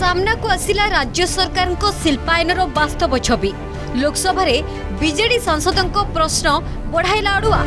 सामना को आसिला राज्य सरकार को शिल्पायनर वास्तव छवि। लोकसभा रे बीजेडी सांसदों को प्रश्न बढ़ाइला अड़ुआ।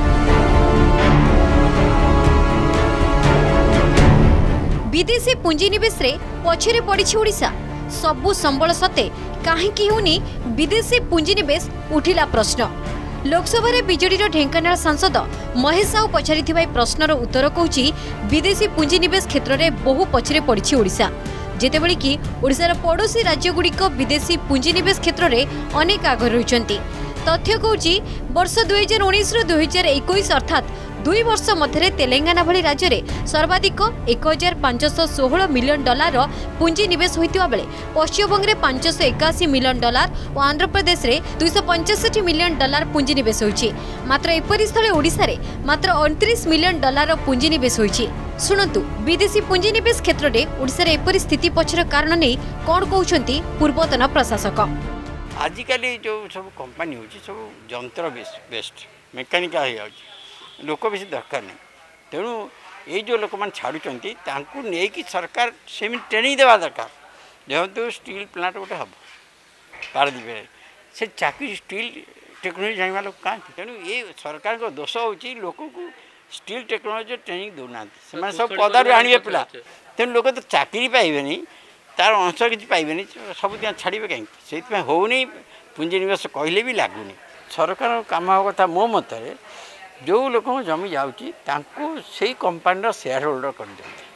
विदेशी पुंजीनिवेश रे पछरे पड़ी ओडिशा। सबु संबल सते काहेकि होनी विदेशी पुंजीनिवेश उठिला प्रश्न। लोकसभा रे बीजेडी ढेंकानाल सांसद महेश साहू पचारिथिबा प्रश्नर उत्तर कहूची विदेशी पुंजीनिवेश क्षेत्र में बहु पछरे पड़ी ओडिशा। जेतेबेले कि ओडिशार पड़ोशी राज्यगुड़िक विदेशी पुंजीनिवेश क्षेत्र में अनेक आगे रही। तथ्य कहूची वर्ष 2019 ରୁ 2021 अर्थात 2 वर्ष मध्य तेलंगाना भली राज्य में सर्वाधिक 1516 मिलियन डॉलर पुंजीनिवेश होता बेले पश्चिमबंग में 581 मिलियन डॉलर और आंध्र प्रदेश में 265 मिलियन डॉलर पुंजीनिवेश होइछि। मात्र एपरि स्थले ओडिशा रे मात्र 29 मिलियन डॉलर पुंजीनिवेश होइछि। शुणु विदेशी पुंजीनिवेश क्षेत्र में ओडिशा रे एपरि स्थिति पछर कारण नहीं कौन कहउछंती पूर्वतन प्रशासक। आजिकल जो सब कंपनी हो सब जंत्र बेस्ट मेकानिका हो लोक बेसी दरकार नहीं। तेणु ये जो लोक मैंने छाड़ुंट नहीं सरकार सेम ट्रेनिंग देवा दरकार। देखो स्टील प्लांट गोटे हम पारदीप से चाकरी स्टील टेक्नोलोजी जाना लोग क्या। तेणु ये सरकार को दोष हो लोक को स्टील टेक्नोलोजी ट्रेनिंग दौना से सब पदार आने पिला। तेणु लोक तो चाकरी पाइबे तार अंश किसी पाइबे सब दिन छाड़े कहीं से होनी पुंजीनिवेश कहले भी लगुनि। सरकार काम कथा मो मत जो लोक जमी जाऊँगी से कंपानी शेयर होल्डर कर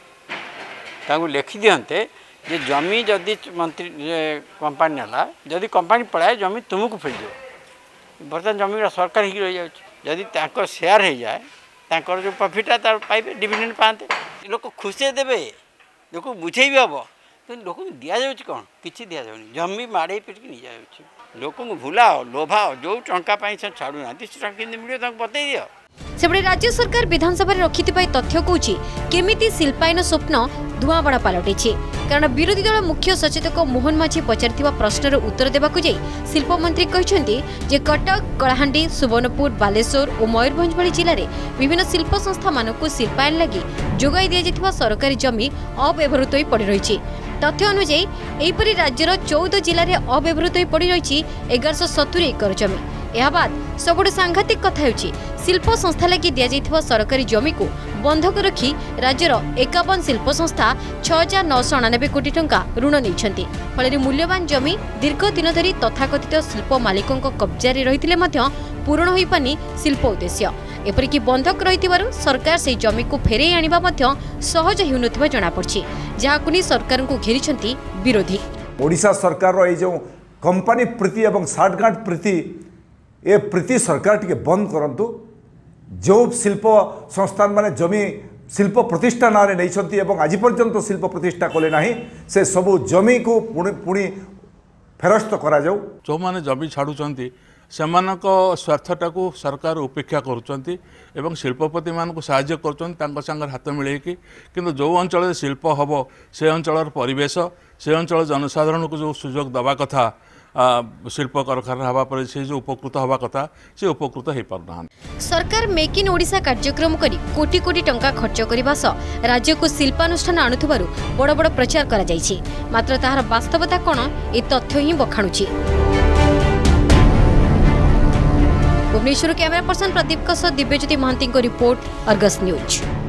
दिखते लिखि दिखते जे जमी जदि मंत्री कंपानी नाला जदि कंपानी पलाए जमी तुमको फिर जाओ। बर्तमान जमी सरकार ही रही जाए जदि शेयर हो जाए तर जो प्रॉफिट है पाइबे डिविडेंड पाते लोक खुशी देवे लोक बुझे भी हम। तो लोक दि जाऊँ कौन कि दि जाऊनी जमी माड़े पिटिक नहीं जाऊँ। लोक भूलाओ लोभाओ जो टंका से छाड़ूना से टंका मिले बतई दियो। सेबड़े राज्य सरकार विधानसभा रखिथिबा तथ्य कहूची केमिति शिल्पायन स्वप्न धुआंबड़ा पलटिछि। कारण विरोधी दल मुख्य सचेतक मोहन माझी पचारिथिबा प्रश्नर उत्तर देबाकु जाई शिल्प मंत्री कहिसेंती जे कटक कलाहांडी सुवर्णपुर बालेश्वर और मयूरभंज भली जिले में विभिन्न शिल्प संस्था मानकु शिल्पायन लगी जोगाई दिया जायथिबा सरकारी जमी अव्यवहृत होई पड़ी रहिछि। तथ्य अनुसार एहिपरि राज्यर 14 जिले में अव्यवहृत होई पड़ी रहिछि 1170 एकर जमी। यह बाद सबुठ सांघातिक कथा होछि शिल्प संस्था लगी दिया जायथिबा सरकारी जमी को बंधक रखी राज्यर 51 शिल्प संस्था 6998 कोटी टंका ऋण नैछंती। फଳରେ मूल्यवान जमी दीर्घ दिन धरी तथाकथित शिल्प मालिकों कब्जारे रहिथिले मध्य पूर्ण होई पानी शिल्प उद्देश्य। एपरिकी बंधक रहिथिबारु सरकार से जमी को फेरे आनिबा मध्य सहज हेउनथिबा जणा पड़छि जाहाकु नि सरकार को घेरिछंती विरोधी। ओडिशा सरकार रो ए जो कंपनी प्रीति एवं साठगांठ प्रीति ए प्रीति सरकार टिके बंद करंतु। जो शिल्प संस्थान माने जमी शिल्प प्रतिष्ठा नारे नहीं एवं आज पर्यंत शिल्प प्रतिष्ठा कले ना से सबू जमी को पुणी फेरस्त करा जाऊ। जो माने जमी छाड़ुचंती सेमानक स्वार्थटा को सरकार उपेक्षा करुचंती एवं शिल्पपति मानक साहाय्य करुचंती सांगर हाथ मिलेकी। किंतु जो अंचल शिल्प हम से अंचल परिवेश से अंचल जनसाधारण को जो सुजोग दवा कथा शिल्प कारखाना हवा पर से जो उपकृत हवा कथा से उपकृत हो पारना। सरकार मेक इन ओडिशा कार्यक्रम करी कोटी कोटी टंका खर्च करबा सह राज्य को शिल्पानुष्ठान आणुथिबारु बड़ बड़ प्रचार करा जायछि। मात्र ताहार वास्तवता कोन ए तथ्य ही बखाणुछि। भुवनेश्वर कैमरा पर्सन प्रदीप दिव्यज्योति महांती को रिपोर्ट अर्गस न्यूज।